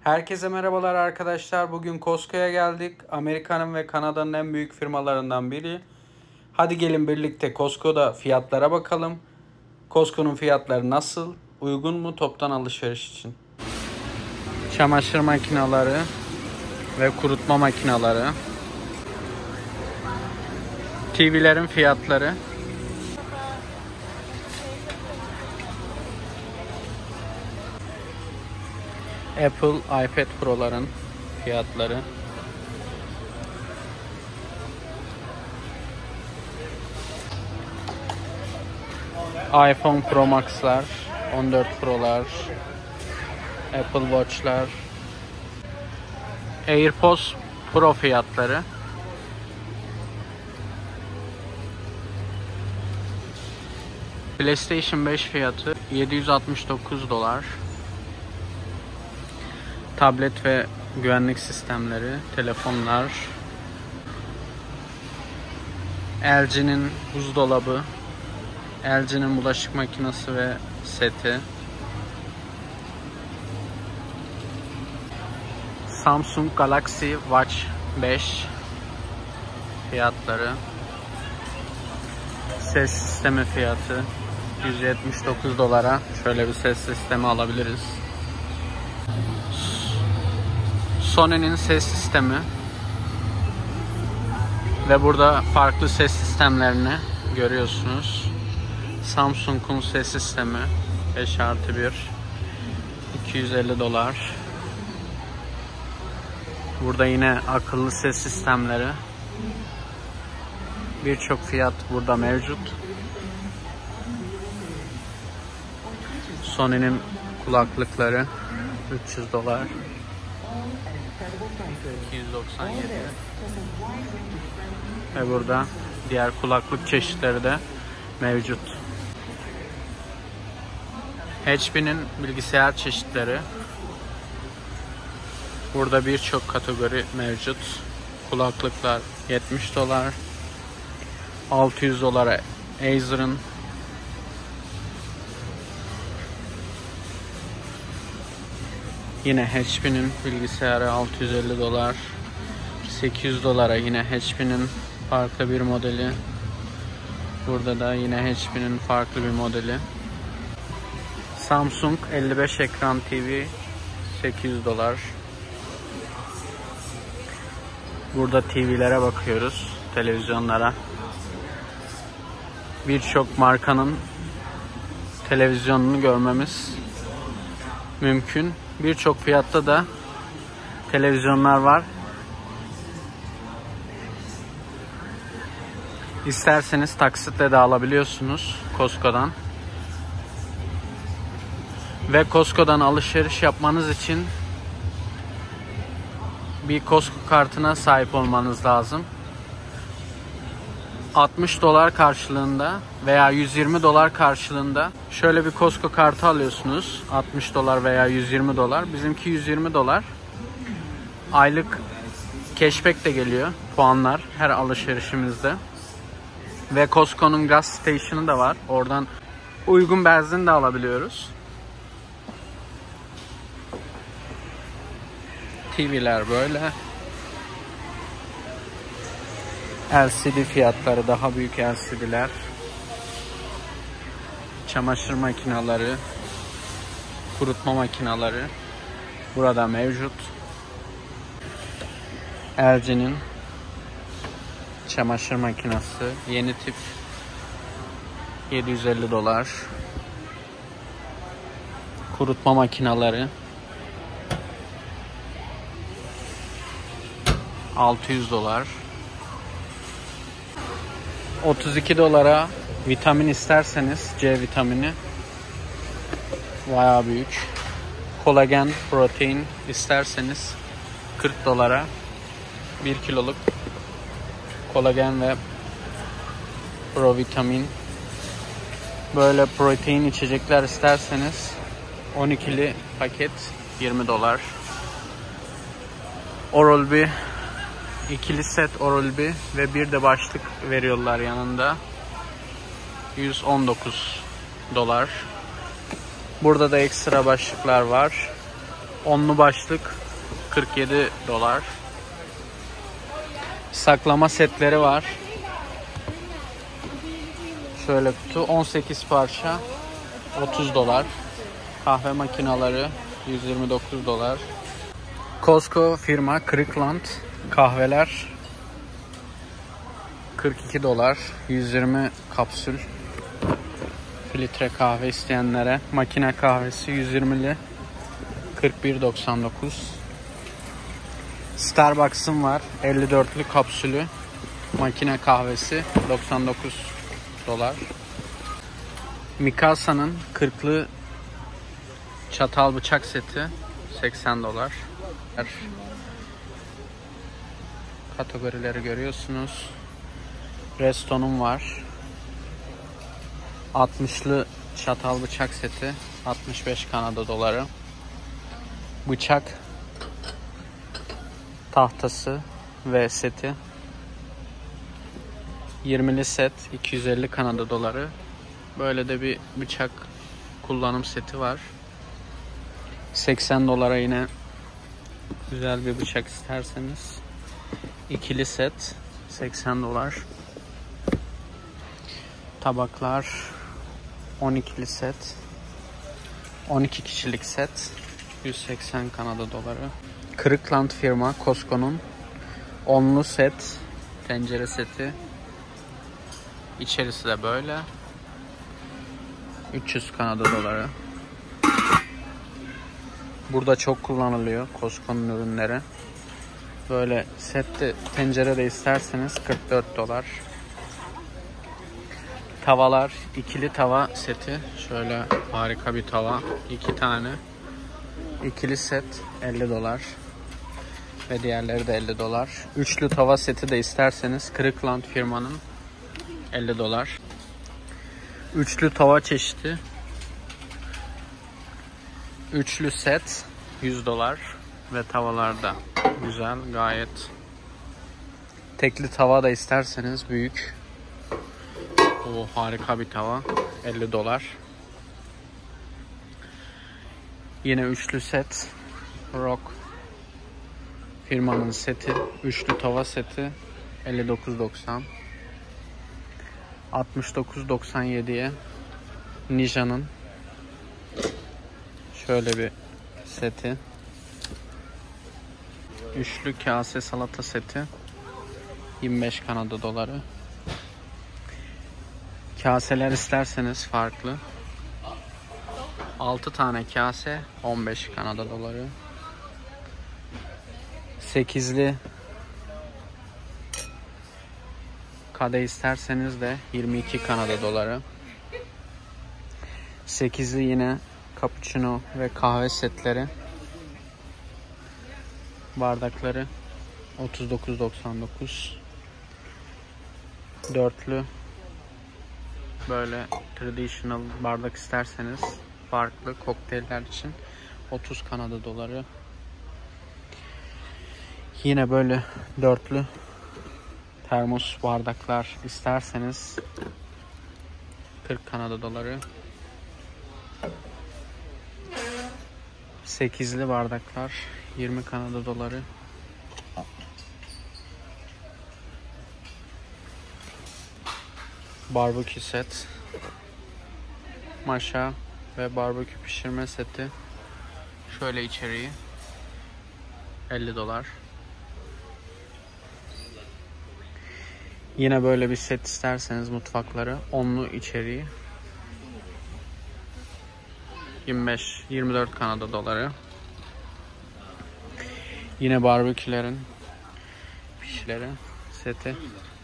Herkese merhabalar arkadaşlar. Bugün Costco'ya geldik. Amerika'nın ve Kanada'nın en büyük firmalarından biri. Hadi gelin birlikte Costco'da fiyatlara bakalım. Costco'nun fiyatları nasıl? Uygun mu toptan alışveriş için? Çamaşır makineleri ve kurutma makineleri. TV'lerin fiyatları. Apple iPad Pro'ların fiyatları. iPhone Pro Max'lar, 14 Pro'lar, Apple Watch'lar, AirPods Pro fiyatları. PlayStation 5 fiyatı $769. Tablet ve güvenlik sistemleri, telefonlar, LG'nin buzdolabı, LG'nin bulaşık makinesi ve seti, Samsung Galaxy Watch 5 fiyatları, ses sistemi fiyatı $179. Şöyle bir ses sistemi alabiliriz. Sony'nin ses sistemi ve burada farklı ses sistemlerini görüyorsunuz. Samsung'un ses sistemi 5+1 $250. Burada yine akıllı ses sistemleri. Birçok fiyat burada mevcut. Sony'nin kulaklıkları $300. 297. Ve burada diğer kulaklık çeşitleri de mevcut. HP'nin bilgisayar çeşitleri. Burada birçok kategori mevcut. Kulaklıklar $70. $600 Acer'ın. Yine HP'nin bilgisayarı $650. $800 yine HP'nin farklı bir modeli. Burada da yine HP'nin farklı bir modeli. Samsung 55 ekran TV $800. Burada TV'lere bakıyoruz, televizyonlara. Birçok markanın televizyonunu görmemiz mümkün. Birçok fiyatta da televizyonlar var. İsterseniz taksitle de alabiliyorsunuz Costco'dan. Ve Costco'dan alışveriş yapmanız için bir Costco kartına sahip olmanız lazım. $60 karşılığında veya $120 karşılığında şöyle bir Costco kartı alıyorsunuz. $60 veya $120. Bizimki $120. Aylık cashback de geliyor. Puanlar her alışverişimizde. Ve Costco'nun gas station'ı da var. Oradan uygun benzin de alabiliyoruz. TV'ler böyle. LCD fiyatları, daha büyük LCD'ler. Çamaşır makineleri, kurutma makineleri burada mevcut. LG'nin çamaşır makinesi yeni tip $750. Kurutma makineleri $600. $32 vitamin isterseniz C vitamini bayağı büyük. Kolagen protein isterseniz $40 1 kiloluk kolagen ve provitamin. Böyle protein içecekler isterseniz 12'li paket $20. Oral-B ikili set Oral-B ve bir de başlık veriyorlar yanında. $119. Burada da ekstra başlıklar var. Onlu başlık 47 dolar. Saklama setleri var. Şöyle kutu 18 parça 30 dolar. Kahve makineleri 129 dolar. Costco firma Kirkland kahveler 42 dolar. 120 kapsül. Filtre kahve isteyenlere makine kahvesi 120'li 41.99. Starbucks'ın var 54'lü kapsülü makine kahvesi 99 dolar. Mikasa'nın 40'lı çatal bıçak seti 80 dolar. Kategorileri görüyorsunuz. Resto'nun var 60'lı çatal bıçak seti 65 Kanada doları. Bıçak tahtası ve seti 20'li set 250 Kanada doları. Böyle de bir bıçak kullanım seti var. 80 dolara yine güzel bir bıçak isterseniz. İkili set 80 dolar. Tabaklar 12'li set 12 kişilik set 180 Kanada doları. Kirkland firma Costco'nun 10'lu set tencere seti. İçerisi de böyle. 300 Kanada doları. Burada çok kullanılıyor Costco'nun ürünleri. Böyle sette tencere de isterseniz 44 dolar. Tavalar, ikili tava seti. Şöyle harika bir tava. 2 tane. İkili set 50 dolar. Ve diğerleri de 50 dolar. Üçlü tava seti de isterseniz Kirkland firmanın 50 dolar. Üçlü tava çeşidi. Üçlü set 100 dolar. Ve tavalar da güzel gayet. Tekli tava da isterseniz büyük. O harika bir tava 50 dolar. Yine üçlü set Rock firmanın seti. Üçlü tava seti 59.90. 69.97'ye Ninja'nın şöyle bir seti. Üçlü kase salata seti 25 Kanada doları. Kaseler isterseniz farklı. 6 tane kase 15 Kanada doları. 8'li kadeh isterseniz de 22 Kanada doları. 8'li yine cappuccino ve kahve setleri. Bardakları 39.99. Dörtlü böyle traditional bardak isterseniz farklı kokteyller için 30 Kanada doları. Yine böyle dörtlü termos bardaklar isterseniz 40 Kanada doları. 8'li bardaklar 20 Kanada doları. Barbekü set, maşa ve barbekü pişirme seti. Şöyle içeriği 50 dolar. Yine böyle bir set isterseniz mutfakları 10'lu içeriği 25-24 Kanada doları. Yine barbekülerin pişleri seti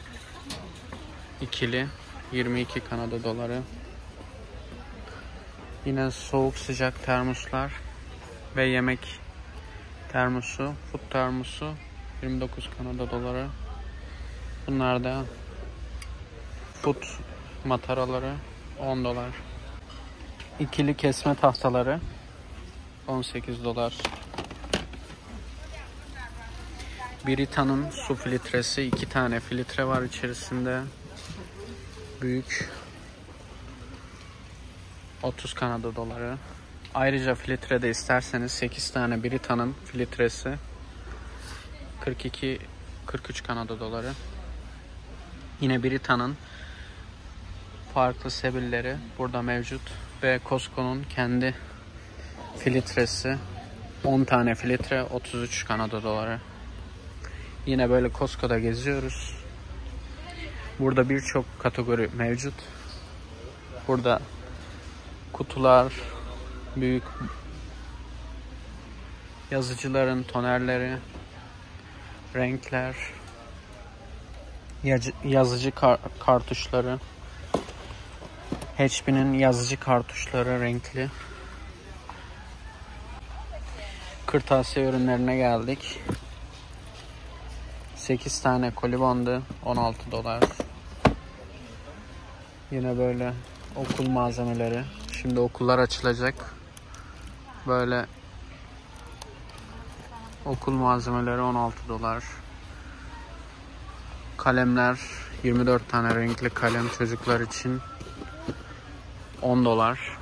ikili 22 Kanada doları. Yine soğuk sıcak termoslar ve yemek termosu, food termosu 29 Kanada doları. Bunlar da food mataraları 10 dolar. İkili kesme tahtaları 18 dolar. Brita'nın su filtresi, 2 tane filtre var içerisinde. Büyük 30 Kanada doları. Ayrıca filtre de isterseniz 8 tane Brita'nın filtresi 42-43 Kanada doları. Yine Brita'nın farklı sebilleri burada mevcut ve Costco'nun kendi filtresi 10 tane filtre 33 Kanada doları. Yine böyle Costco'da geziyoruz. Burada birçok kategori mevcut. Burada kutular, büyük yazıcıların tonerleri, renkler, yazıcı kartuşları, HP'nin yazıcı kartuşları renkli. Kırtasiye ürünlerine geldik. 8 tane koli bandı 16 dolar. Yine böyle okul malzemeleri. Şimdi okullar açılacak. Böyle okul malzemeleri 16 dolar. Kalemler 24 tane renkli kalem çocuklar için 10 dolar.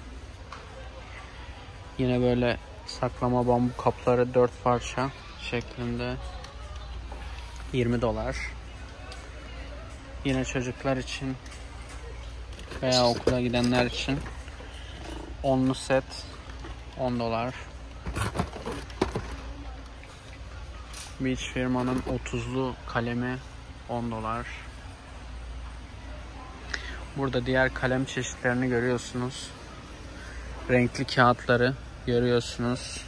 Yine böyle saklama bambu kapları 4 parça şeklinde 20 dolar. Yine çocuklar için veya okula gidenler için 10'lu set 10 dolar. Beach firmanın 30'lu kalemi 10 dolar. Burada diğer kalem çeşitlerini görüyorsunuz. Renkli kağıtları görüyorsunuz.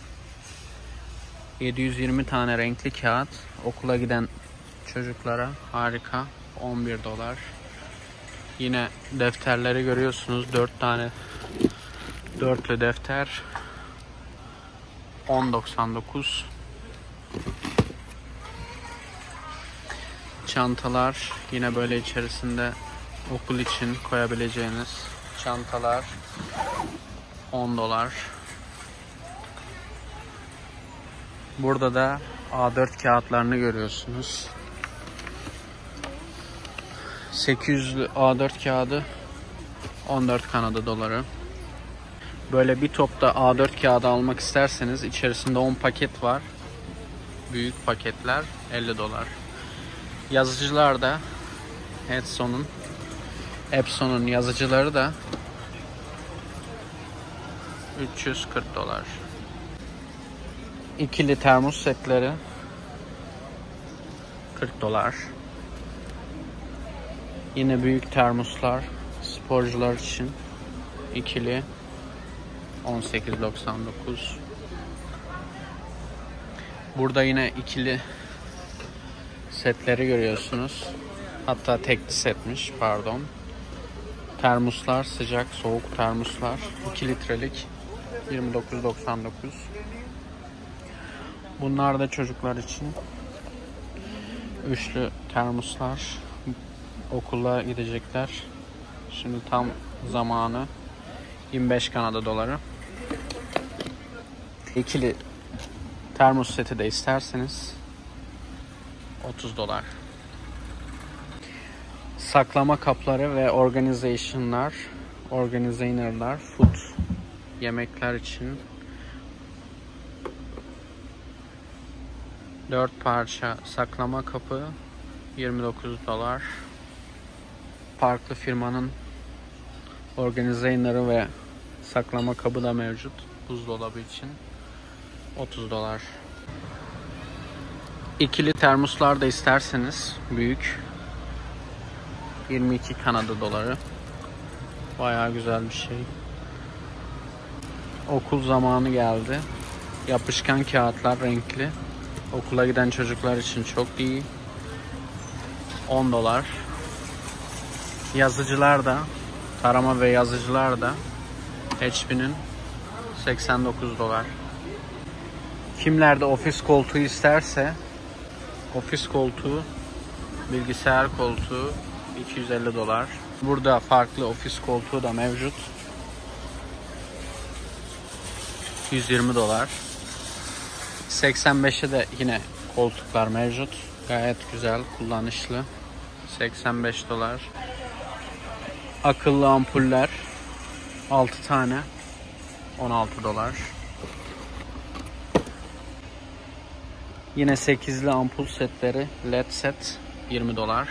720 tane renkli kağıt okula giden çocuklara harika 11 dolar. Yine defterleri görüyorsunuz. 4 tane dörtlü defter 10.99. Çantalar yine böyle içerisinde okul için koyabileceğiniz çantalar 10 dolar. Burada da A4 kağıtlarını görüyorsunuz. 800'lü A4 kağıdı 14 Kanada doları. Böyle bir topta A4 kağıdı almak isterseniz içerisinde 10 paket var. Büyük paketler 50 dolar. Yazıcılar da Epson'un yazıcıları da 340 dolar. İkili termos setleri 40 dolar. Yine büyük termoslar sporcular için ikili 18.99. Burada yine ikili setleri görüyorsunuz. Hatta tekli setmiş, pardon. Termoslar, sıcak soğuk termoslar 2 litrelik 29.99. Bunlar da çocuklar için üçlü termoslar. Okula gidecekler. Şimdi tam zamanı 25 Kanada doları. İkili termos seti de isterseniz 30 dolar. Saklama kapları ve organizer'lar, food yemekler için 4 parça saklama kapı 29 dolar. Farklı firmanın organizer'ları ve saklama kabı da mevcut. Buzdolabı için 30 dolar. İkili termoslar da isterseniz büyük 22 Kanada doları. Bayağı güzel bir şey. Okul zamanı geldi. Yapışkan kağıtlar renkli. Okula giden çocuklar için çok iyi. 10 dolar. Yazıcılar da, tarama ve yazıcılar da HP'nin 89 dolar. Kimler de ofis koltuğu isterse ofis koltuğu, bilgisayar koltuğu 250 dolar. Burada farklı ofis koltuğu da mevcut. 120 dolar. 85'e de yine koltuklar mevcut. Gayet güzel, kullanışlı. 85 dolar. Akıllı ampuller 6 tane 16 dolar. Yine 8'li ampul setleri, LED set 20 dolar.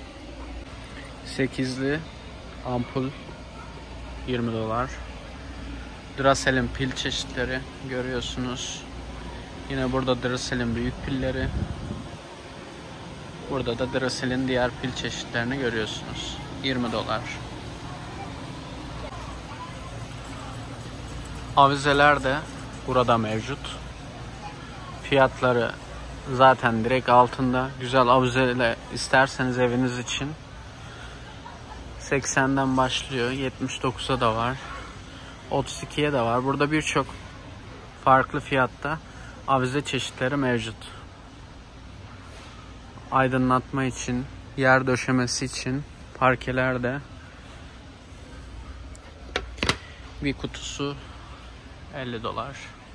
8'li ampul 20 dolar. Duracell'in pil çeşitleri görüyorsunuz. Yine burada Duracell'in büyük pilleri. Burada da Duracell'in diğer pil çeşitlerini görüyorsunuz. 20 dolar. Avizeler de burada mevcut. Fiyatları zaten direkt altında. Güzel avizeyle isterseniz eviniz için 80'den başlıyor. 79'a da var. 32'ye de var. Burada birçok farklı fiyatta avize çeşitleri mevcut. Aydınlatma için, yer döşemesi için parkeler de bir kutusu 50 dolar.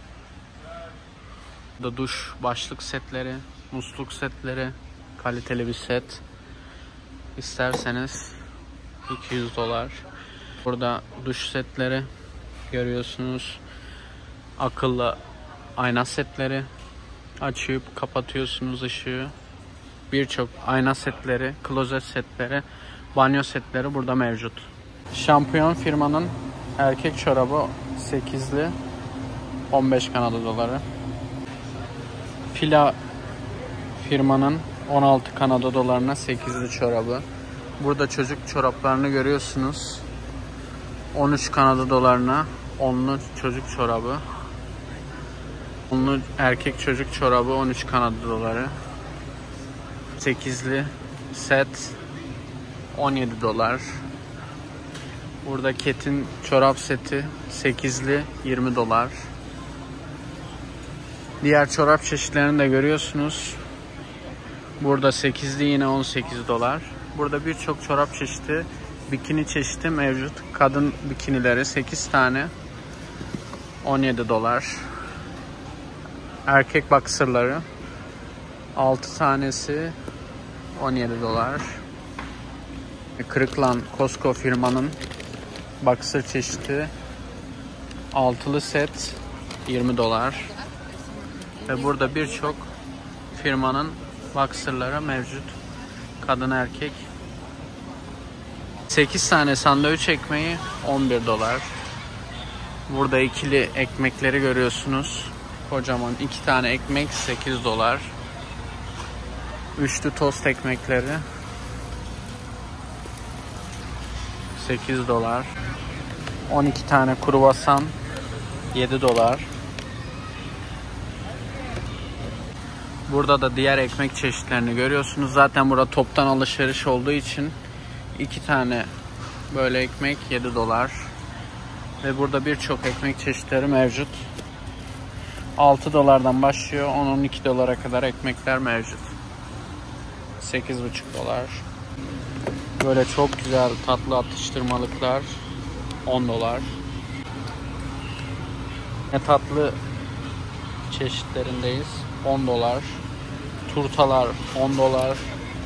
Burada duş başlık setleri, musluk setleri, kaliteli bir set. İsterseniz 200 dolar. Burada duş setleri görüyorsunuz. Akıllı ayna setleri. Açıp kapatıyorsunuz ışığı. Birçok ayna setleri, klozet setleri, banyo setleri burada mevcut. Şampiyon firmanın erkek çorabı 8'li 15 Kanada doları. Fila firmanın 16 Kanada dolarına 8'li çorabı. Burada çocuk çoraplarını görüyorsunuz. 13 Kanada dolarına 10'lu çocuk çorabı. 10'lu erkek çocuk çorabı 13 Kanada doları. 8'li set 17 dolar. Burada Ket'in çorap seti 8'li 20 dolar. Diğer çorap çeşitlerini de görüyorsunuz. Burada 8'li yine 18 dolar. Burada birçok çorap çeşidi, bikini çeşidi mevcut. Kadın bikinileri 8 tane 17 dolar. Erkek boxerları 6 tanesi 17 dolar. Kırıklan Costco firmanın boxer çeşidi 6'lı set 20 dolar. Ve burada birçok firmanın boxerları mevcut. Kadın erkek. 8 tane sandviç ekmeği 11 dolar. Burada ikili ekmekleri görüyorsunuz. Kocaman 2 tane ekmek 8 dolar. Üçlü tost ekmekleri 8 dolar. 12 tane kruvasan 7 dolar. Burada da diğer ekmek çeşitlerini görüyorsunuz. Zaten burada toptan alışveriş olduğu için 2 tane böyle ekmek 7 dolar. Ve burada birçok ekmek çeşitleri mevcut. 6 dolardan başlıyor. 10-12 dolara kadar ekmekler mevcut. 8,5 dolar. Böyle çok güzel tatlı atıştırmalıklar 10 dolar. Tatlı çeşitlerindeyiz. 10 dolar. Turtalar 10 dolar.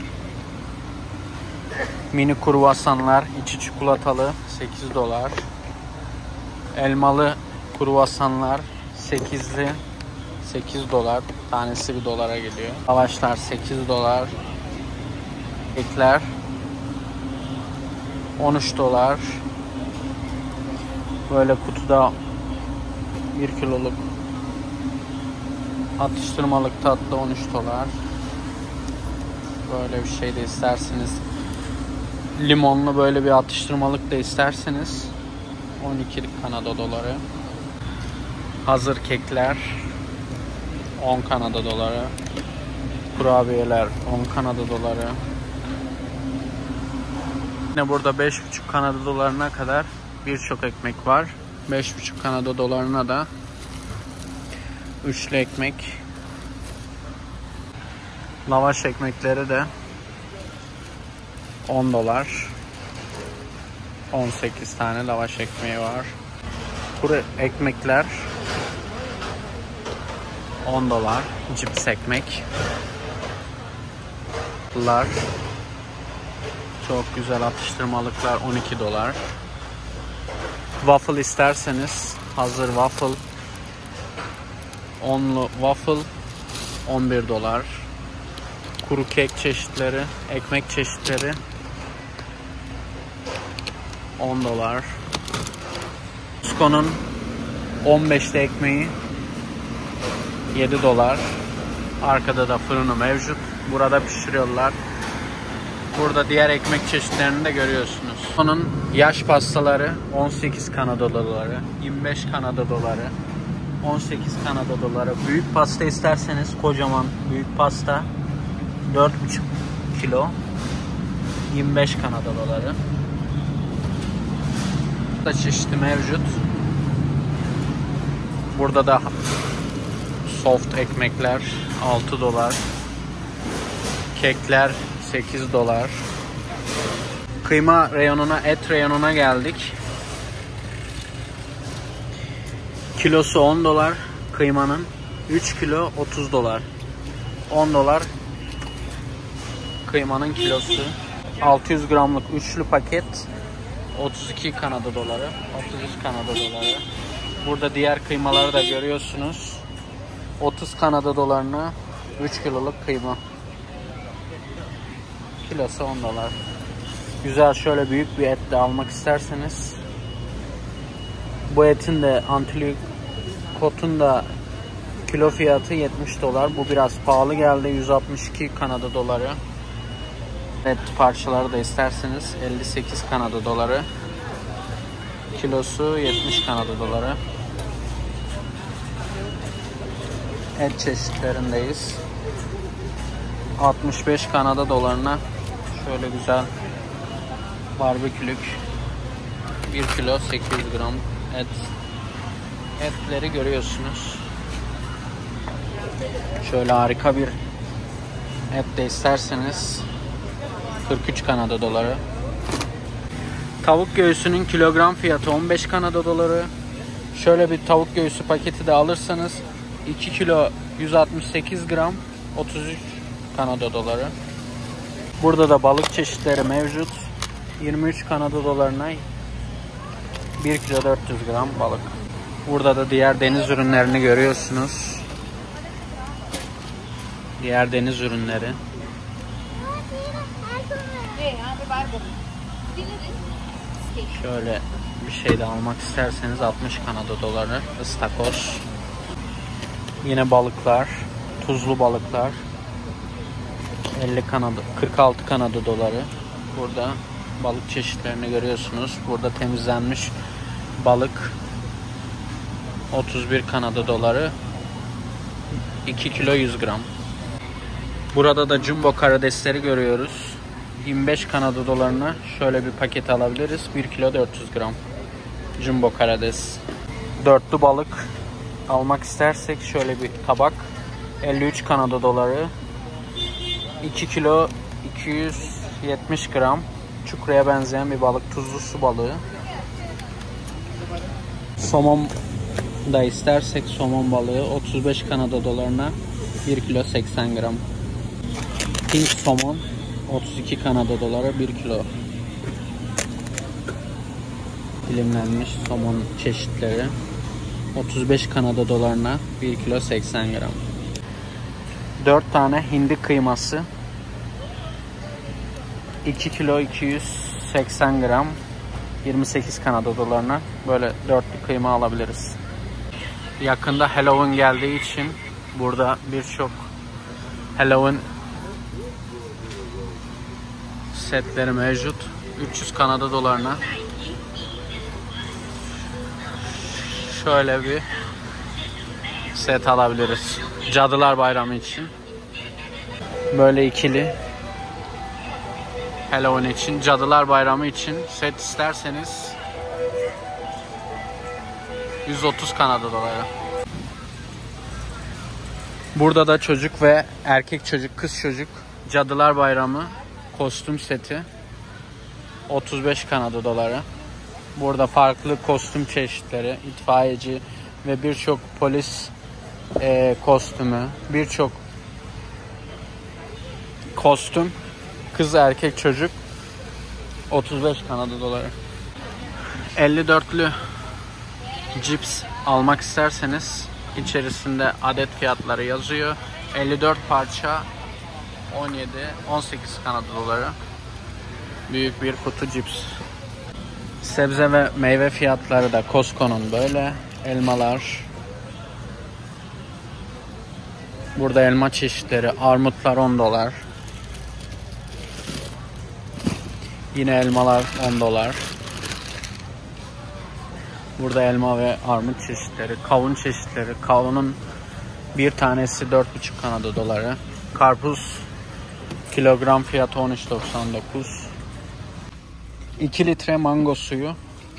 Mini kruvasanlar içi çikolatalı 8 dolar. Elmalı kruvasanlar 8'li 8 dolar. Tanesi 1 dolara geliyor. Lavaşlar 8 dolar. Ekler 13 dolar. Böyle kutuda 1 kiloluk atıştırmalık tatlı 13 dolar. Böyle bir şey de isterseniz, limonlu böyle bir atıştırmalık da isterseniz 12 Kanada doları. Hazır kekler 10 Kanada doları. Kurabiyeler 10 Kanada doları. Yine burada 5,5 Kanada dolarına kadar birçok ekmek var. 5,5 Kanada dolarına da üçlü ekmek. Lavaş ekmekleri de 10 dolar. 18 tane lavaş ekmeği var. Kuru ekmekler 10 dolar. Cips ekmek. Bunlar çok güzel atıştırmalıklar 12 dolar. Waffle isterseniz hazır waffle. Onlu waffle 11 dolar. Kuru kek çeşitleri, ekmek çeşitleri 10 dolar. Costco'nun 15'li ekmeği 7 dolar. Arkada da fırını mevcut. Burada pişiriyorlar. Burada diğer ekmek çeşitlerini de görüyorsunuz. Onun yaş pastaları 18 Kanada doları, 25 Kanada doları, 18 Kanada doları. Büyük pasta isterseniz kocaman büyük pasta 4,5 kilo 25 Kanada doları. Burada çeşitli mevcut. Burada da soft ekmekler 6 dolar. Kekler 8 dolar. Kıyma reyonuna, et reyonuna geldik. Kilosu 10 dolar kıymanın. 3 kilo 30 dolar. 10 dolar kıymanın kilosu. 600 gramlık üçlü paket 32 Kanada doları. 33 Kanada doları. Burada diğer kıymaları da görüyorsunuz. 30 Kanada dolarına 3 kiloluk kıyma. Kilosu 10 dolar. Güzel şöyle büyük bir et de almak isterseniz. Bu etin de antrikotun da kilo fiyatı 70 dolar. Bu biraz pahalı geldi. 162 Kanada doları. Et parçaları da isterseniz 58 Kanada doları. Kilosu 70 Kanada doları. Et çeşitlerindeyiz. 65 Kanada dolarına şöyle güzel barbekülük 1 kilo 800 gram etleri görüyorsunuz. Şöyle harika bir et de isterseniz 43 Kanada doları. Tavuk göğsünün kilogram fiyatı 15 Kanada doları. Şöyle bir tavuk göğsü paketi de alırsanız 2 kilo 168 gram 33 Kanada doları. Burada da balık çeşitleri mevcut. 23 Kanada dolarına 1 kilo 400 gram balık. Burada da diğer deniz ürünlerini görüyorsunuz. Diğer deniz ürünleri. Şöyle bir şey de almak isterseniz 60 Kanada doları. Istakoz. Yine balıklar. Tuzlu balıklar. 46 Kanada doları. Burada balık çeşitlerini görüyorsunuz. Burada temizlenmiş balık 31 Kanada doları. 2 kilo 100 gram. Burada da jumbo karidesleri görüyoruz. 25 Kanada dolarına şöyle bir paket alabiliriz. 1 kilo 400 gram. Jumbo karides. Dörtlü balık almak istersek şöyle bir tabak 53 Kanada doları. 2 kilo 270 gram. Çukuraya benzeyen bir balık. Tuzlu su balığı. Somon da istersek somon balığı 35 Kanada dolarına 1 kilo 80 gram. Pink somon 32 Kanada doları 1 kilo. Dilimlenmiş somon çeşitleri 35 Kanada dolarına 1 kilo 80 gram. 4 tane hindi kıyması 2 kilo 280 gram 28 Kanada dolarına böyle dörtlü kıyma alabiliriz. Yakında Halloween geldiği için burada birçok Halloween setleri mevcut. 300 Kanada dolarına şöyle bir set alabiliriz. Cadılar Bayramı için. Böyle ikili Halloween için, Cadılar Bayramı için set isterseniz 130 Kanada doları. Burada da çocuk ve erkek çocuk, kız çocuk Cadılar Bayramı kostüm seti 35 Kanada doları. Burada farklı kostüm çeşitleri, itfaiyeci ve birçok polis kostümü, birçok kostüm kız erkek çocuk 35 Kanada doları. 54'lü cips almak isterseniz içerisinde adet fiyatları yazıyor. 54 parça 17-18 Kanada doları. Büyük bir kutu cips. Sebze ve meyve fiyatları da Costco'nun böyle. Elmalar. Burada elma çeşitleri. Armutlar 10 dolar. Yine elmalar 10 dolar. Burada elma ve armut çeşitleri. Kavun çeşitleri. Kavunun bir tanesi 4,5 Kanada doları. Karpuz kilogram fiyatı 13.99. 2 litre mango suyu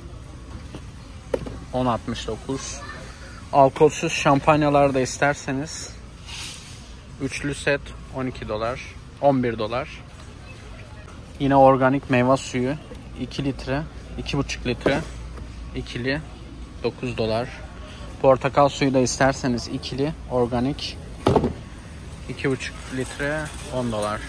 10.69. Alkolsüz şampanyalar da isterseniz üçlü set 12 dolar, 11 dolar. Yine organik meyve suyu 2 litre, 2,5 litre ikili 9 dolar. Portakal suyu da isterseniz ikili organik 2,5 litre 10 dolar.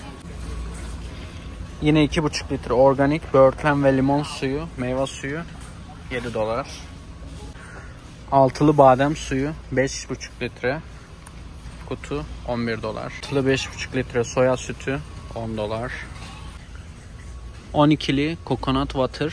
Yine 2,5 litre organik böğürtlen ve limon suyu, meyve suyu 7 dolar. Altılı badem suyu 5,5 litre kutu 11 dolar. Altılı 5,5 litre soya sütü 10 dolar. 12'li coconut water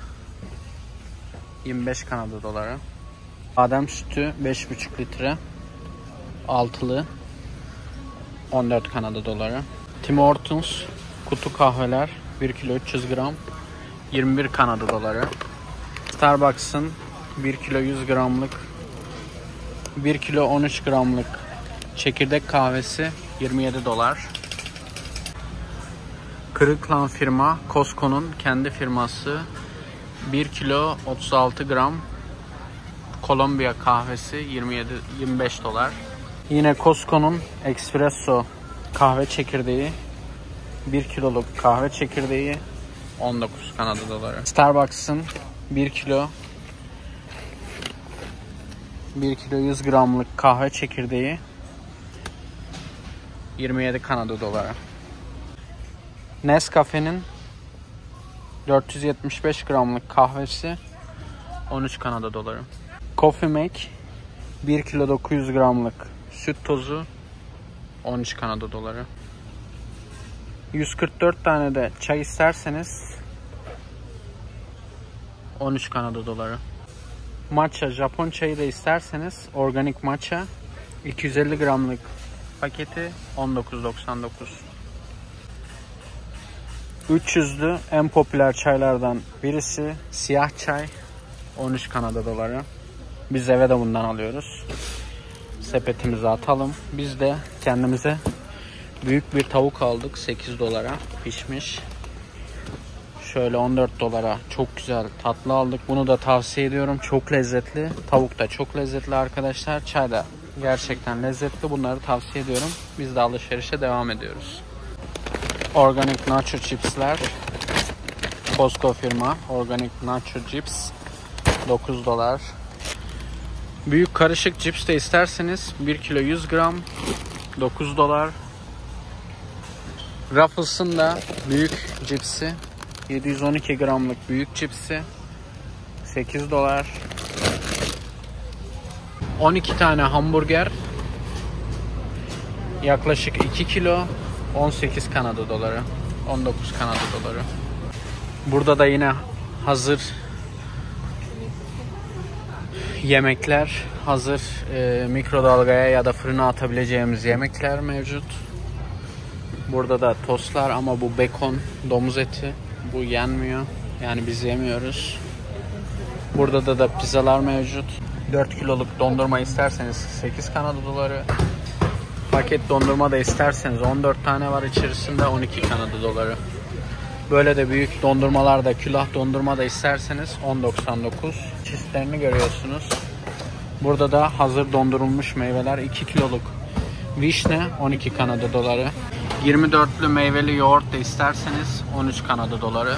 25 Kanada doları. Badem sütü 5,5 litre altılı 14 Kanada doları. Tim Hortons kutu kahveler 1 kilo 300 gram 21 Kanada doları. Starbucks'ın 1 kilo 100 gramlık 1 kilo 13 gramlık çekirdek kahvesi 27 dolar. Kirkland firma Costco'nun kendi firması 1 kilo 36 gram Kolombiya kahvesi 25 dolar. Yine Costco'nun espresso kahve çekirdeği 1 kiloluk kahve çekirdeği 19 Kanada doları. Starbucks'ın 1 kilo 100 gramlık kahve çekirdeği 27 Kanada doları. Nescafe'nin 475 gramlık kahvesi 13 Kanada doları. Coffee Make 1 kilo 900 gramlık süt tozu 13 Kanada doları. 144 tane de çay isterseniz 13 Kanada doları. Matcha Japon çayı da isterseniz organik matcha 250 gramlık paketi 19.99. 300'lü en popüler çaylardan birisi siyah çay 13 Kanada doları. Biz eve de bundan alıyoruz. Sepetimize atalım. Biz de kendimize büyük bir tavuk aldık 8 dolara pişmiş. Şöyle 14 dolara çok güzel tatlı aldık. Bunu da tavsiye ediyorum. Çok lezzetli. Tavuk da çok lezzetli arkadaşlar. Çay da gerçekten lezzetli. Bunları tavsiye ediyorum. Biz de alışverişe devam ediyoruz. Organik nacho chipsler. Costco firma. Organik nacho chips 9 dolar. Büyük karışık cips de isterseniz 1 kilo 100 gram 9 dolar. Ruffles'ın da büyük cipsi 712 gramlık büyük cipsi 8 dolar. 12 tane hamburger yaklaşık 2 kilo 18 Kanada doları 19 Kanada doları. Burada da yine hazır yemekler, hazır mikrodalgaya ya da fırına atabileceğimiz yemekler mevcut. Burada da tostlar ama bu bacon, domuz eti, bu yenmiyor. Yani biz yemiyoruz. Burada da pizzalar mevcut. 4 kiloluk dondurma isterseniz 8 Kanada doları. Paket dondurma da isterseniz 14 tane var içerisinde 12 Kanada doları. Böyle de büyük dondurmalar da külah dondurma da isterseniz 10.99. Çeşitlerini görüyorsunuz. Burada da hazır dondurulmuş meyveler 2 kiloluk vişne 12 Kanada doları. 24'lü meyveli yoğurt da isterseniz 13 Kanada doları.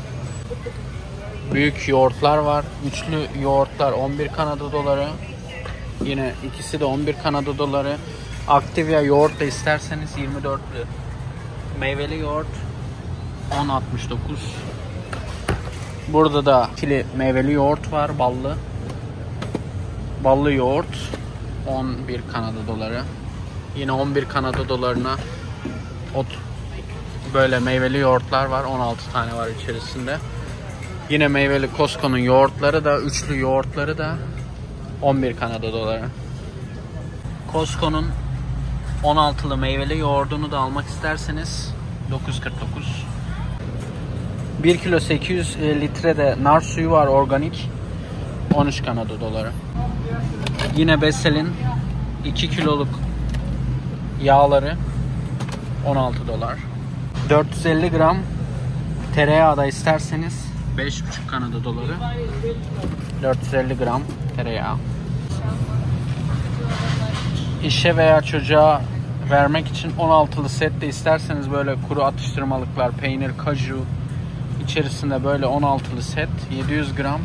Büyük yoğurtlar var. Üçlü yoğurtlar 11 Kanada doları. Yine ikisi de 11 Kanada doları. Activia yoğurt da isterseniz 24'lü meyveli yoğurt 10.69. Burada da ikili meyveli yoğurt var, ballı ballı yoğurt 11 Kanada doları. Yine 11 Kanada dolarına böyle meyveli yoğurtlar var. 16 tane var içerisinde. Yine meyveli Costco'nun yoğurtları da, üçlü yoğurtları da 11 Kanada doları. Costco'nun 16'lı meyveli yoğurdunu da almak isterseniz 9.49. 1 kilo 800 litre de nar suyu var organik. 13 Kanada doları. Yine Bessel'in 2 kiloluk yağları 16 dolar. 450 gram tereyağı da isterseniz 5,5 Kanada doları. 450 gram tereyağı. İşe veya çocuğa vermek için 16'lı set de isterseniz böyle kuru atıştırmalıklar, peynir, kaju içerisinde böyle 16'lı set 700 gram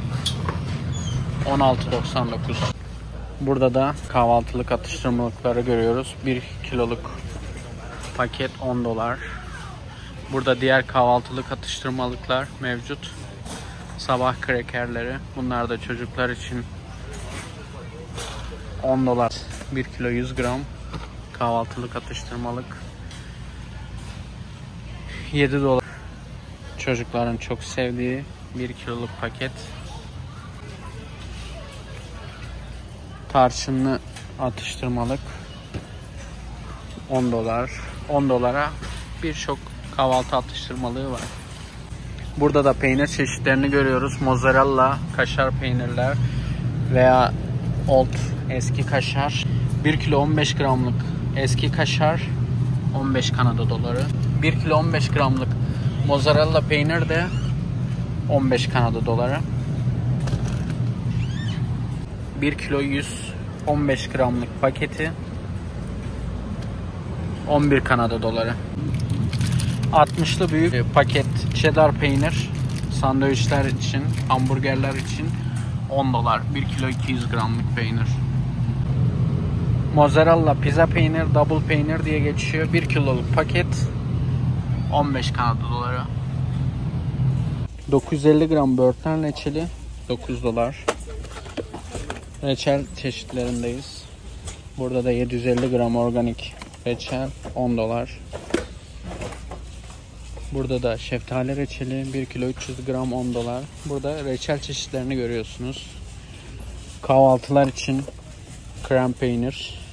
16.99. Burada da kahvaltılık atıştırmalıkları görüyoruz. 1 kiloluk paket 10 dolar. Burada diğer kahvaltılık atıştırmalıklar mevcut. Sabah krekerleri. Bunlar da çocuklar için 10 dolar. 1 kilo 100 gram kahvaltılık atıştırmalık 7 dolar. Çocukların çok sevdiği 1 kiloluk paket. Tarçınlı atıştırmalık 10 dolar. 10 dolara birçok kahvaltı atıştırmalığı var. Burada da peynir çeşitlerini görüyoruz. Mozzarella, kaşar peynirler veya old eski kaşar. 1 kilo 15 gramlık eski kaşar 15 Kanada doları. 1 kilo 15 gramlık mozzarella peynir de 15 Kanada doları. 1 kilo 115 gramlık paketi 11 Kanada doları. 60'lı büyük paket cheddar peynir sandviçler için, hamburgerler için 10 dolar. 1 kilo 200 gramlık peynir. Mozzarella pizza peynir, double peynir diye geçiyor. 1 kiloluk paket 15 Kanada doları. 950 gram böğürtlen reçeli 9 dolar. Reçel çeşitlerindeyiz. Burada da 750 gram organik reçel 10 dolar. Burada da şeftali reçeli 1 kilo 300 gram 10 dolar. Burada reçel çeşitlerini görüyorsunuz. Kahvaltılar için krem peynir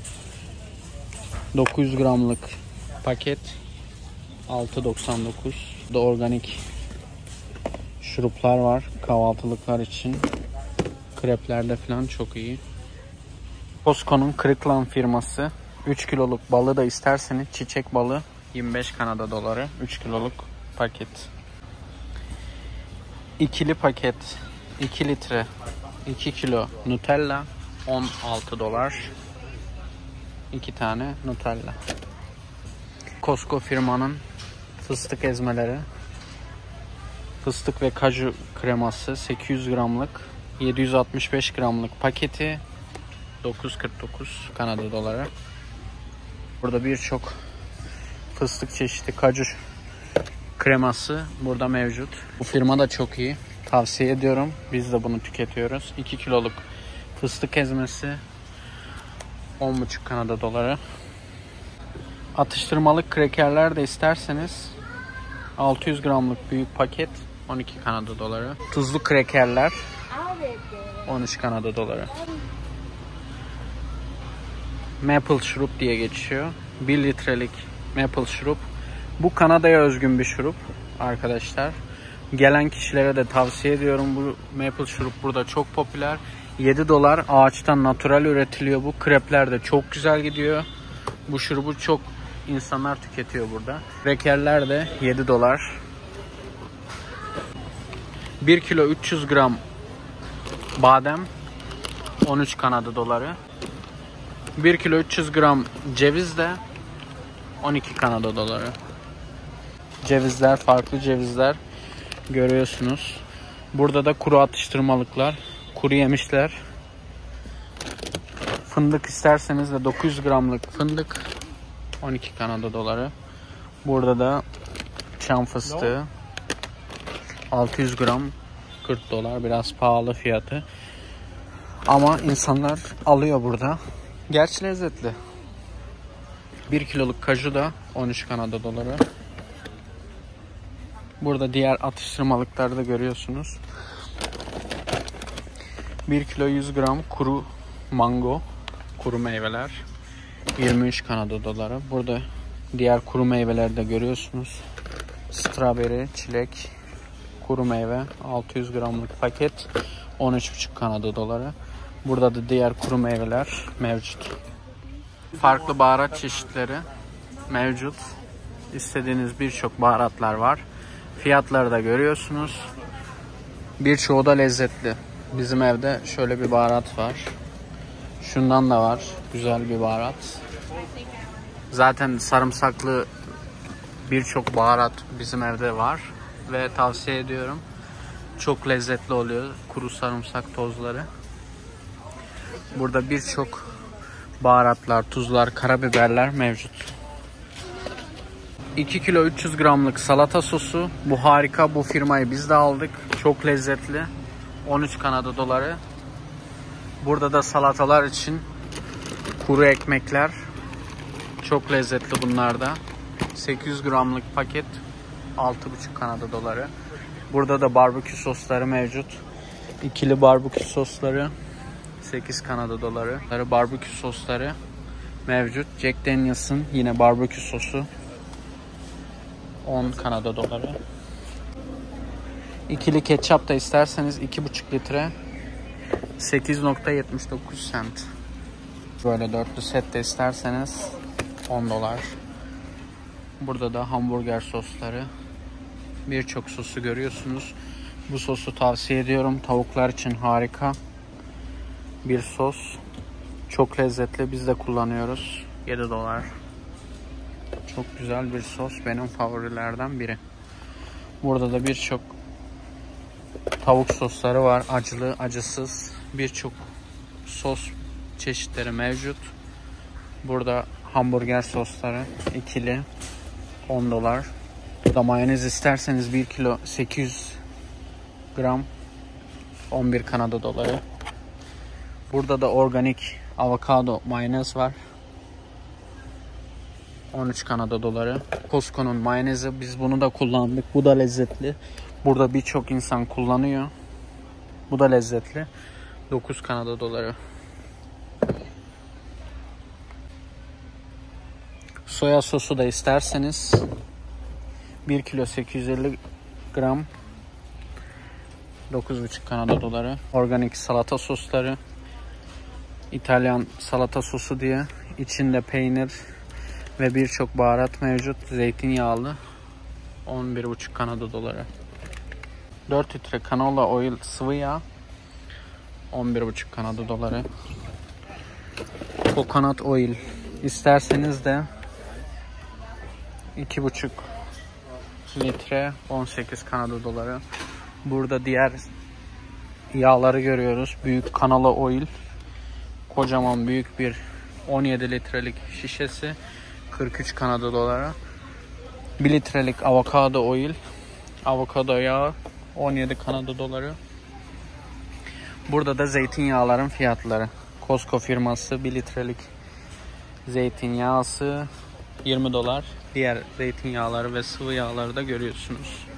900 gramlık paket 6.99. Burada organik şuruplar var kahvaltılıklar için. Kreplerde falan çok iyi. Costco'nun Kirkland firması 3 kiloluk balı da isterseniz çiçek balı 25 Kanada doları 3 kiloluk paket. İkili paket 2 litre 2 kilo Nutella 16 dolar. 2 tane Nutella. Costco firmanın fıstık ezmeleri, fıstık ve kaju kreması 800 gramlık 765 gramlık paketi 9.49 Kanada doları. Burada birçok fıstık çeşidi, kaju kreması burada mevcut. Bu firma da çok iyi. Tavsiye ediyorum. Biz de bunu tüketiyoruz. 2 kiloluk fıstık ezmesi 10.5 Kanada doları. Atıştırmalık krekerler de isterseniz 600 gramlık büyük paket 12 Kanada doları. Tuzlu krekerler 13 Kanada doları. Maple şurup diye geçiyor. 1 litrelik maple şurup. Bu Kanada'ya özgün bir şurup arkadaşlar. Gelen kişilere de tavsiye ediyorum. Bu maple şurup burada çok popüler. 7 dolar. Ağaçtan natural üretiliyor bu. Krepler de çok güzel gidiyor. Bu şurubu çok insanlar tüketiyor burada. Krekerler de 7 dolar. 1 kilo 300 gram badem 13 Kanada doları. 1 kilo 300 gram ceviz de 12 Kanada doları. Cevizler, farklı cevizler görüyorsunuz. Burada da kuru atıştırmalıklar, kuru yemişler. Fındık isterseniz de 900 gramlık fındık 12 Kanada doları. Burada da çam fıstığı 600 gram 40 dolar, biraz pahalı fiyatı. Ama insanlar alıyor burada. Gerçi lezzetli. 1 kiloluk kaju da 13 Kanada doları. Burada diğer atıştırmalıkları da görüyorsunuz. 1 kilo 100 gram kuru mango, kuru meyveler 23 Kanada doları. Burada diğer kuru meyveleri de görüyorsunuz. Strawberry, çilek, kuru meyve 600 gramlık paket 13,5 Kanada doları. Burada da diğer kuru meyveler mevcut. Farklı baharat çeşitleri mevcut. İstediğiniz birçok baharatlar var. Fiyatları da görüyorsunuz. Birçoğu da lezzetli. Bizim evde şöyle bir baharat var. Şundan da var. Güzel bir baharat. Zaten sarımsaklı birçok baharat bizim evde var. Ve tavsiye ediyorum. Çok lezzetli oluyor. Kuru sarımsak tozları. Burada birçok baharatlar, tuzlar, karabiberler mevcut. 2 kilo 300 gramlık salata sosu. Bu harika. Bu firmayı biz de aldık. Çok lezzetli. 13 Kanada doları. Burada da salatalar için kuru ekmekler. Çok lezzetli bunlar da. 800 gramlık paket 6,5 Kanada doları. Burada da barbekü sosları mevcut. İkili barbekü sosları 8 Kanada doları. Barbekü sosları mevcut. Jack Daniels'ın yine barbekü sosu 10 Kanada doları. İkili ketçap da isterseniz 2,5 litre 8,79 cent. Böyle dörtlü set de isterseniz 10 dolar. Burada da hamburger sosları. Birçok sosu görüyorsunuz. Bu sosu tavsiye ediyorum. Tavuklar için harika bir sos. Çok lezzetli. Biz de kullanıyoruz. 7 dolar. Çok güzel bir sos. Benim favorilerden biri. Burada da birçok tavuk sosları var. Acılı, acısız. Birçok sos çeşitleri mevcut. Burada hamburger sosları ikili 10 dolar. Burada mayonez isterseniz 1 kilo 800 gram 11 Kanada doları. Burada da organik avokado mayonez var. 13 Kanada doları. Costco'nun mayonezi. Biz bunu da kullandık. Bu da lezzetli. Burada birçok insan kullanıyor. Bu da lezzetli. 9 Kanada doları. Soya sosu da isterseniz 1 kilo 850 gram 9,5 Kanada doları. Organik salata sosları. İtalyan salata sosu diye. İçinde peynir ve birçok baharat mevcut. Zeytinyağlı 11,5 Kanada doları. 4 litre canola oil sıvı yağ 11,5 Kanada doları. Coconut oil isterseniz de 2,5 litre 18 Kanada doları. Burada diğer yağları görüyoruz. Büyük canola oil. Kocaman büyük bir 17 litrelik şişesi 43 Kanada doları. 1 litrelik avokado oil. Avokado yağı 17 Kanada doları. Burada da zeytinyağların fiyatları. Costco firması 1 litrelik zeytinyağısı 20 dolar. Diğer zeytinyağları ve sıvı yağları da görüyorsunuz.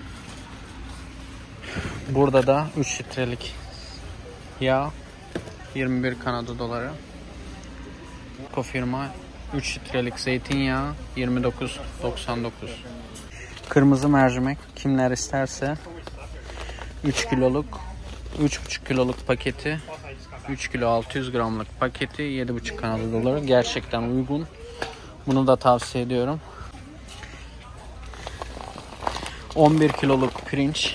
Burada da 3 litrelik yağ 21 Kanada doları. Costco firma 3 litrelik zeytinyağı 29,99. Kırmızı mercimek kimler isterse 3 kiloluk 3,5 kiloluk paketi 3 kilo 600 gramlık paketi 7,5 Kanada doları. Gerçekten uygun. Bunu da tavsiye ediyorum. 11 kiloluk pirinç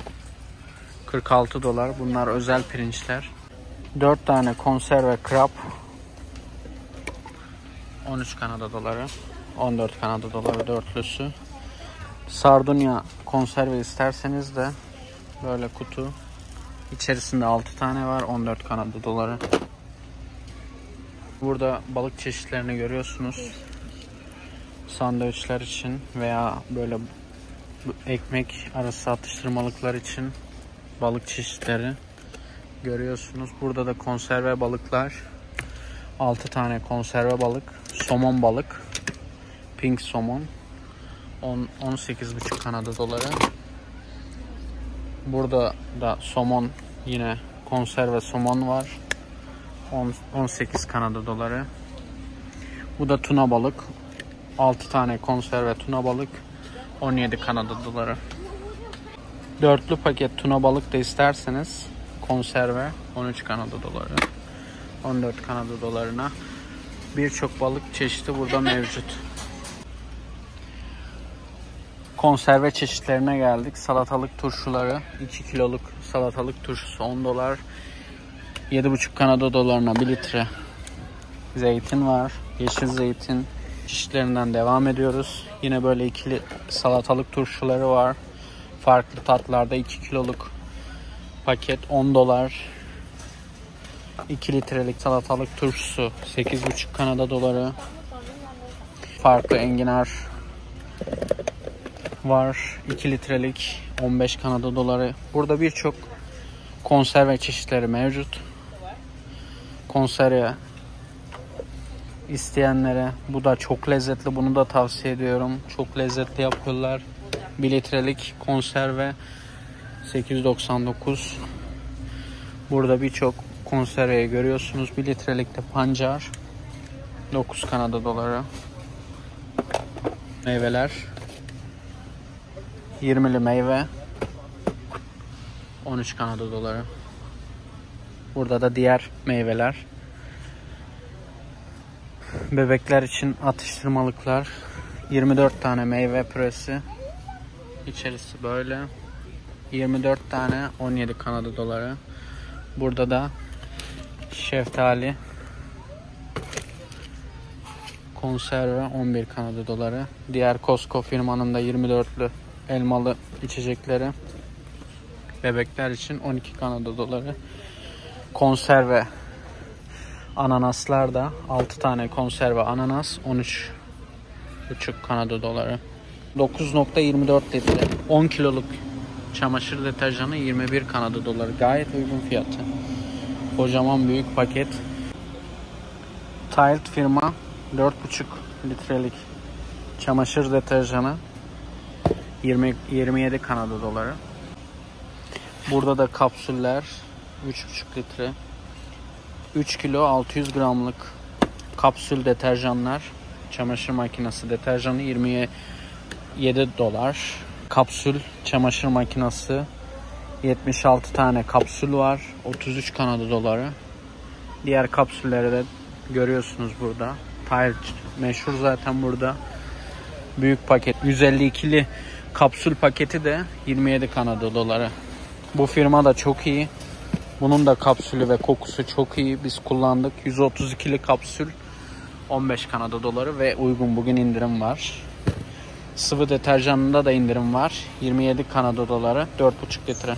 46 dolar. Bunlar özel pirinçler. 4 tane konserve krab 13 Kanada doları. 14 Kanada doları dörtlüsü. Sardunya konserve isterseniz de böyle kutu. İçerisinde 6 tane var. 14 Kanada doları. Burada balık çeşitlerini görüyorsunuz. Sandviçler için veya böyle ekmek arası atıştırmalıklar için balık çeşitleri görüyorsunuz. Burada da konserve balıklar. 6 tane konserve balık. Somon balık. Pink somon. 18,5 Kanada doları. Burada da somon, yine konserve somon var. 18 Kanada doları. Bu da tuna balık. 6 tane konserve tuna balık. 17 Kanada doları. Dörtlü paket tuna balık da isterseniz konserve 13 Kanada doları. 14 Kanada dolarına. Birçok balık çeşidi burada mevcut. Konserve çeşitlerine geldik. Salatalık turşuları. 2 kiloluk salatalık turşusu 10 dolar. 7,5 Kanada dolarına 1 litre zeytin var. Yeşil zeytin çeşitlerinden devam ediyoruz. Yine böyle ikili salatalık turşuları var. Farklı tatlarda 2 kiloluk paket 10 dolar. 2 litrelik salatalık turşusu 8,5 Kanada doları. Farklı enginar var. 2 litrelik 15 Kanada doları. Burada birçok konserve çeşitleri mevcut. Konserve isteyenlere bu da çok lezzetli. Bunu da tavsiye ediyorum. Çok lezzetli yapıyorlar. 1 litrelik konserve 8,99. Burada birçok konserveyi görüyorsunuz. 1 litrelik de pancar 9 Kanada doları. Meyveler 20'li meyve 13 Kanada doları. Burada da diğer meyveler. Bebekler için atıştırmalıklar. 24 tane meyve püresi. İçerisi böyle. 24 tane 17 Kanada doları. Burada da şeftali konserve 11 Kanada doları. Diğer Costco firmanın da 24'lü elmalı içecekleri. Bebekler için 12 Kanada doları. Konserve ananaslar da 6 tane konserve ananas 13,5 Kanada doları. 9,24 litre 10 kiloluk çamaşır deterjanı 21 Kanada doları. Gayet uygun fiyatı. Kocaman büyük paket. Tide firma 4,5 litrelik çamaşır deterjanı 27 Kanada doları. Burada da kapsüller 3,5 litre 3 kilo 600 gramlık kapsül deterjanlar, çamaşır makinesi deterjanı 27 dolar. Kapsül çamaşır makinesi 76 tane kapsül var 33 Kanada doları. Diğer kapsülleri de görüyorsunuz burada. Tide meşhur zaten burada. Büyük paket 152'li kapsül paketi de 27 Kanada doları. Bu firma da çok iyi. Bunun da kapsülü ve kokusu çok iyi. Biz kullandık. 132'li kapsül 15 Kanada doları ve uygun, bugün indirim var. Sıvı deterjanında da indirim var. 27 Kanada doları 4,5 litre.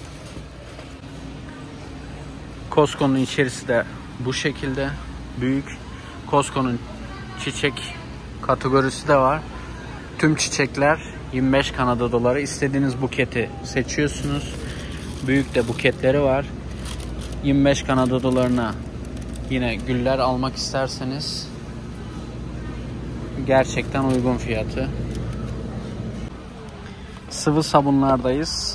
Costco'nun içerisi de bu şekilde. Büyük. Costco'nun çiçek kategorisi de var. Tüm çiçekler 25 Kanada doları. İstediğiniz buketi seçiyorsunuz. Büyük de buketleri var. 25 Kanada dolarına yine güller almak isterseniz gerçekten uygun fiyatı. Sıvı sabunlardayız.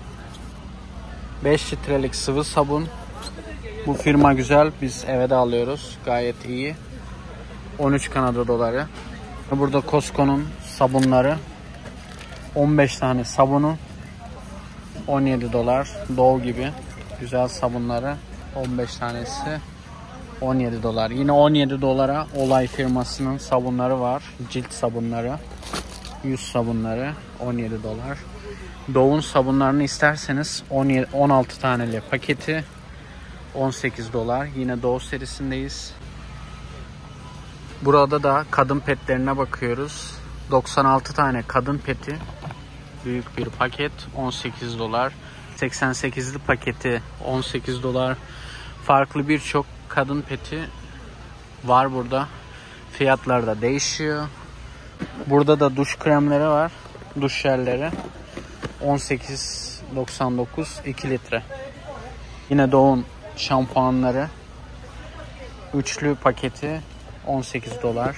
5 litrelik sıvı sabun. Bu firma güzel. Biz eve de alıyoruz. Gayet iyi. 13 Kanada doları. Burada Costco'nun sabunları. 15 tane sabunu 17 dolar. Dove gibi güzel sabunları 15 tanesi 17 dolar. Yine 17 dolara Olay firmasının sabunları var. Cilt sabunları, yüz sabunları 17 dolar. Dove'un sabunlarını isterseniz 16 taneli paketi 18 dolar. Yine Dove serisindeyiz. Burada da kadın petlerine bakıyoruz. 96 tane kadın peti. Büyük bir paket 18 dolar. 88'li paketi 18 dolar. Farklı birçok kadın peti var burada. Fiyatlar da değişiyor. Burada da duş kremleri var. Duş jelleri 18,99 2 litre. Yine Dove'un şampuanları. Üçlü paketi 18 dolar.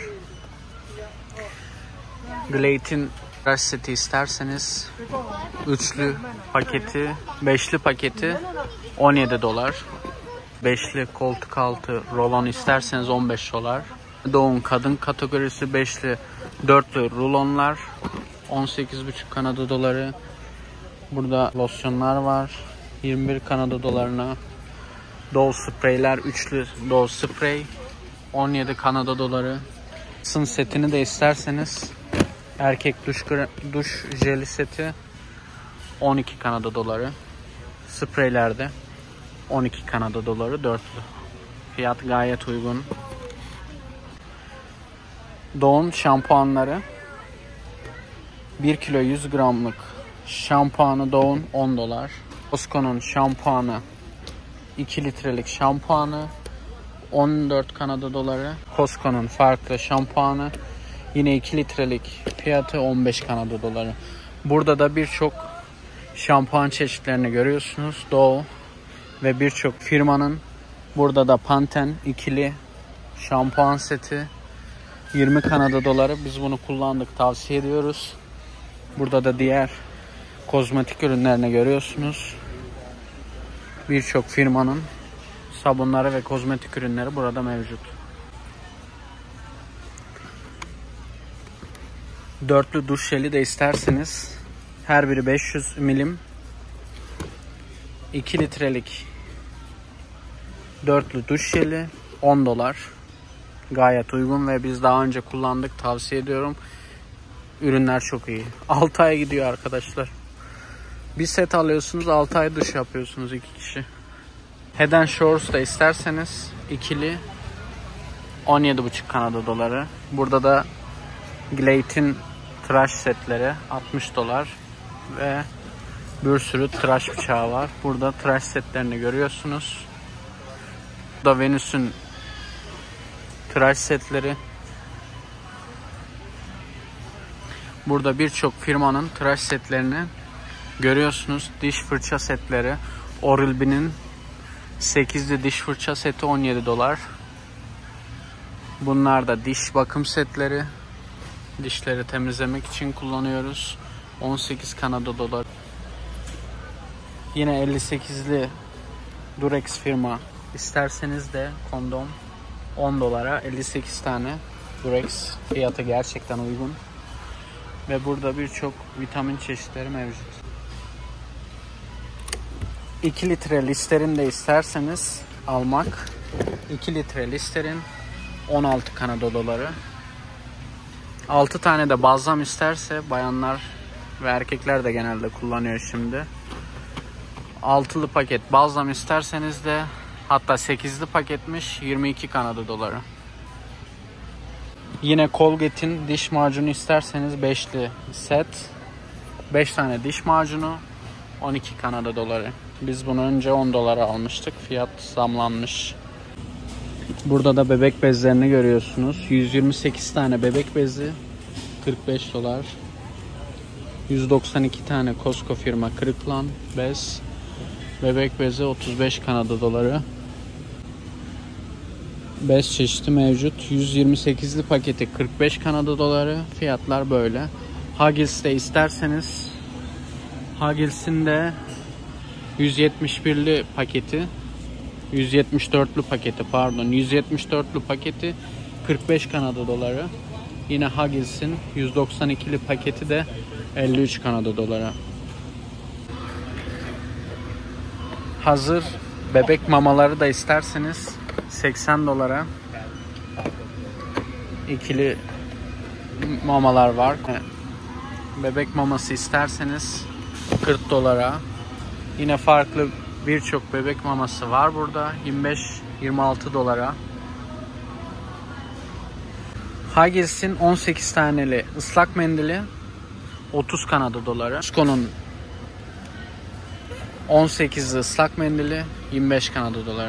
Glade'in tıraş seti isterseniz üçlü paketi, beşli paketi 17 dolar. Beşli koltuk altı rolon isterseniz 15 dolar. Doğum kadın kategorisi beşli dörtlü rulonlar 18,5 Kanada doları. Burada losyonlar var 21 Kanada dolarına. Dove spreyler, üçlü Dove sprey 17 Kanada doları. Sın setini de isterseniz erkek duş jeli seti 12 Kanada doları. Spreylerde 12 Kanada doları dörtlü. Fiyat gayet uygun. Dawn şampuanları 1 kilo 100 gramlık şampuanı Dawn 10 dolar. Costco'nun şampuanı 2 litrelik şampuanı 14 Kanada doları. Costco'nun farklı şampuanı yine 2 litrelik fiyatı 15 Kanada doları. Burada da birçok şampuan çeşitlerini görüyorsunuz. Dove ve birçok firmanın. Burada da Pantene ikili şampuan seti 20 Kanada doları. Biz bunu kullandık, tavsiye ediyoruz. Burada da diğer kozmetik ürünlerini görüyorsunuz. Birçok firmanın sabunları ve kozmetik ürünleri burada mevcut. Dörtlü duş jeli de isterseniz her biri 500 milim 2 litrelik dörtlü duş jeli 10 dolar. Gayet uygun ve biz daha önce kullandık, tavsiye ediyorum. Ürünler çok iyi. 6 ay gidiyor arkadaşlar. Bir set alıyorsunuz, 6 ay duş yapıyorsunuz 2 kişi. Head & Shoulders da isterseniz ikili 17,5 Kanada doları. Burada da Glade'in tıraş setleri 60 dolar ve bir sürü tıraş bıçağı var. Burada tıraş setlerini görüyorsunuz. Burada Venus'un tıraş setleri. Burada birçok firmanın tıraş setlerini görüyorsunuz. Diş fırça setleri. Oral-B'nin 8'li diş fırça seti 17 dolar. Bunlar da diş bakım setleri. Dişleri temizlemek için kullanıyoruz. 18 Kanada dolar. Yine 58'li Durex firma isterseniz de kondom 10 dolara 58 tane Durex, fiyatı gerçekten uygun. Ve burada birçok vitamin çeşitleri mevcut. 2 litre Listerin de isterseniz almak 2 litre Listerin 16 Kanada doları. 6 tane de balzam isterse bayanlar ve erkekler de genelde kullanıyor şimdi. 6'lı paket balzam isterseniz de, hatta 8'li paketmiş, 22 Kanada doları. Yine Colgate'in diş macunu isterseniz 5'li set 5 tane diş macunu 12 Kanada doları. Biz bunu önce 10 dolara almıştık. Fiyat zamlanmış. Burada da bebek bezlerini görüyorsunuz. 128 tane bebek bezi 45 dolar. 192 tane Costco firma Kirkland bez. Bebek bezi 35 Kanada doları. Bez çeşidi mevcut. 128'li paketi 45 Kanada doları. Fiyatlar böyle. Huggies'te isterseniz Huggies'in de 171'li paketi 174'lü paketi 174'lü paketi 45 Kanada doları. Yine Huggies'in 192'li paketi de 53 Kanada doları. Hazır bebek mamaları da isterseniz 80 dolara ikili mamalar var. Bebek maması isterseniz 40 dolara. Yine farklı birçok bebek maması var burada. 25-26 dolara. Huggies'in 18 taneli ıslak mendili 30 Kanada doları. Costco'nun 18 ıslak mendili 25 Kanada doları.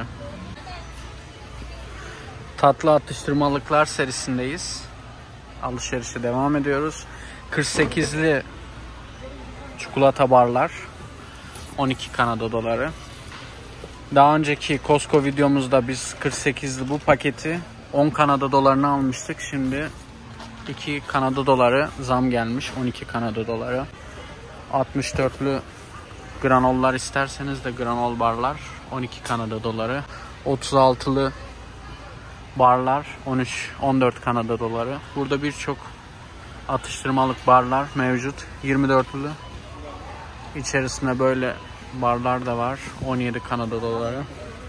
Tatlı atıştırmalıklar serisindeyiz. Alışverişe devam ediyoruz. 48'li çikolata barlar 12 Kanada doları. Daha önceki Costco videomuzda biz 48'li bu paketi 10 Kanada dolarına almıştık. Şimdi 2 Kanada doları zam gelmiş. 12 Kanada doları. 64'lü granollar isterseniz de granol barlar 12 Kanada doları. 36'lı barlar 14 Kanada doları. Burada birçok atıştırmalık barlar mevcut. 24'lü. İçerisinde böyle barlar da var. 17 Kanada doları.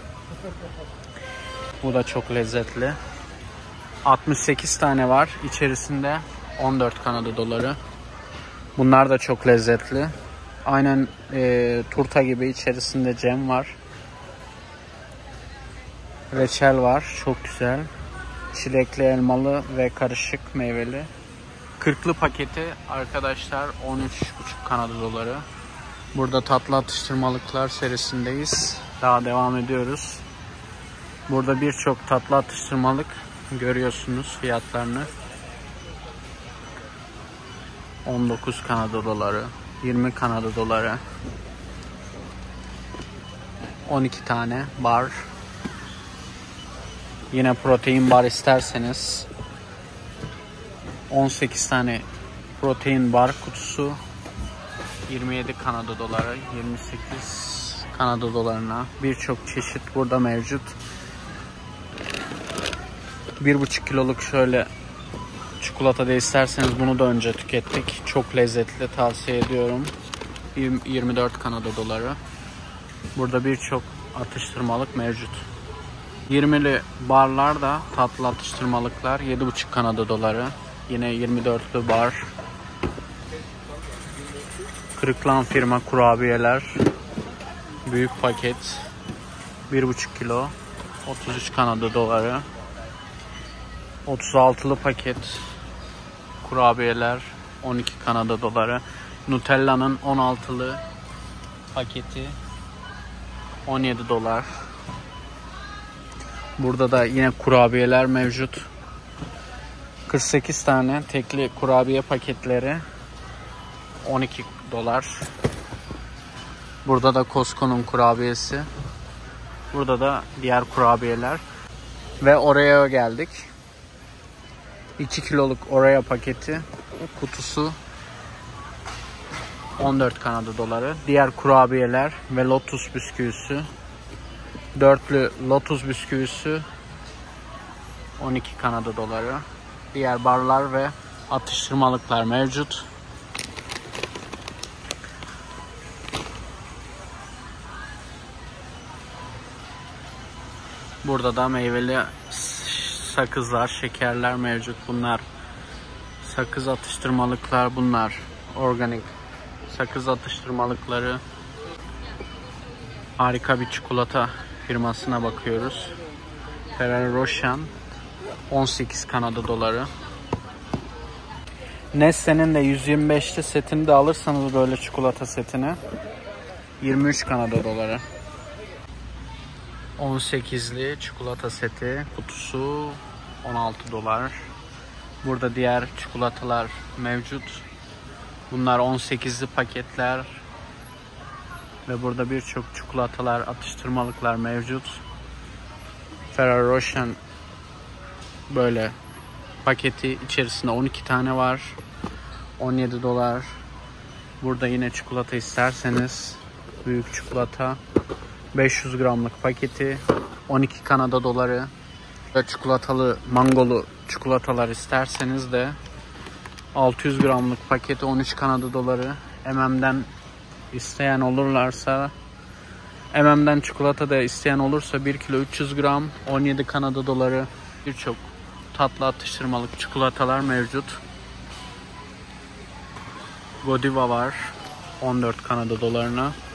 Bu da çok lezzetli. 68 tane var. İçerisinde 14 Kanada doları. Bunlar da çok lezzetli. Aynen turta gibi içerisinde cem var. Reçel var. Çok güzel. Çilekli, elmalı ve karışık meyveli. 40'lı paketi arkadaşlar 13,5 Kanada doları. Burada tatlı atıştırmalıklar serisindeyiz. Daha devam ediyoruz. Burada birçok tatlı atıştırmalık görüyorsunuz fiyatlarını. 19 Kanada doları, 20 Kanada doları. 12 tane bar. Yine protein bar isterseniz 18 tane protein bar kutusu 27 Kanada doları, 28 Kanada dolarına. Birçok çeşit burada mevcut. 1,5 kiloluk şöyle çikolata da isterseniz bunu da önce tükettik. Çok lezzetli, tavsiye ediyorum. 24 Kanada doları. Burada birçok atıştırmalık mevcut. 20'li barlar da tatlı atıştırmalıklar 7,5 Kanada doları. Yine 24'lü bar. Kırıklan firma kurabiyeler. Büyük paket. 1,5 kilo. 33 Kanada doları. 36'lı paket kurabiyeler 12 Kanada doları. Nutella'nın 16'lı paketi 17 dolar. Burada da yine kurabiyeler mevcut. 48 tane tekli kurabiye paketleri 12 dolar. Burada da Costco'nun kurabiyesi. Burada da diğer kurabiyeler. Ve Oreo'ya geldik. 2 kiloluk Oreo paketi kutusu 14 Kanada doları. Diğer kurabiyeler ve Lotus bisküvisi. Dörtlü Lotus bisküvisi 12 Kanada doları. Diğer barlar ve atıştırmalıklar mevcut. Burada da meyveli sakızlar, şekerler mevcut. Bunlar sakız atıştırmalıklar, bunlar organik sakız atıştırmalıkları. Harika bir çikolata firmasına bakıyoruz. Ferrero Rocher 18 Kanada doları. Nestle'nin de 125'li setini de alırsanız böyle çikolata setini 23 Kanada doları. 18'li çikolata seti kutusu 16 dolar. Burada diğer çikolatalar mevcut. Bunlar 18'li paketler. Ve burada birçok çikolatalar, atıştırmalıklar mevcut. Ferrero Rocher böyle paketi içerisinde 12 tane var. 17 dolar. Burada yine çikolata isterseniz büyük çikolata 500 gramlık paketi 12 Kanada doları. Ve çikolatalı mangolu çikolatalar isterseniz de 600 gramlık paketi 13 Kanada doları. M&M'den isteyen olurlarsa, M&M'den çikolata da isteyen olursa 1 kilo 300 gram 17 Kanada doları. Birçok tatlı atıştırmalık çikolatalar mevcut. Godiva var 14 Kanada dolarına.